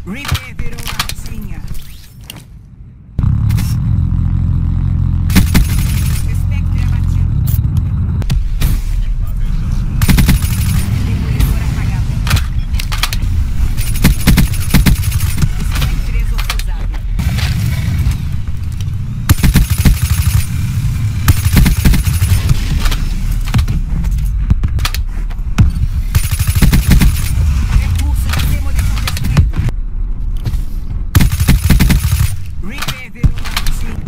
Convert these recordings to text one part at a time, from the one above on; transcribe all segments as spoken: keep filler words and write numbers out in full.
Reaper virou latinha. Spectre abatido. Demolidor apagado. Spectre exorcizado. Recurso de demolição destruído. Reaper virou latinha.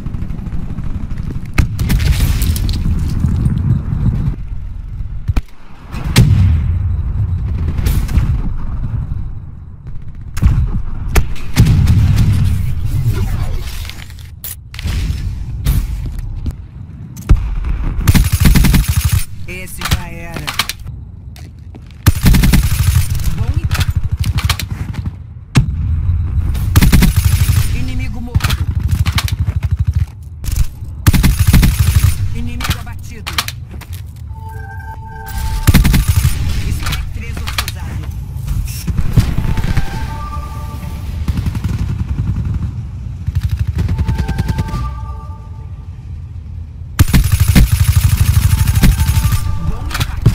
Esse já era. Bom impacto. Inimigo morto. Inimigo abatido. Spectre exorcizado. Bom impacto.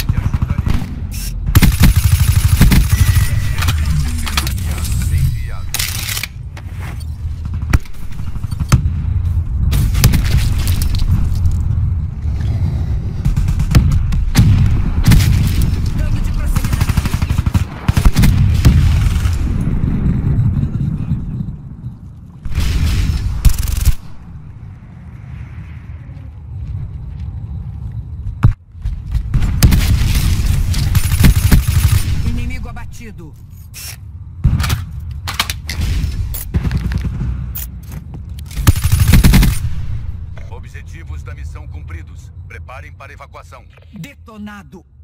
Dano de proximidade. Inimigo abatido. Objetivos da missão cumpridos. Preparem para evacuação. Detonado.